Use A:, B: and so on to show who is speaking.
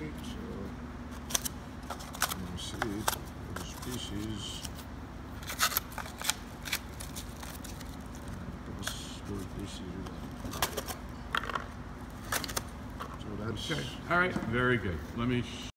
A: let me see, the species. So that's
B: Okay. All right. Very good. Let me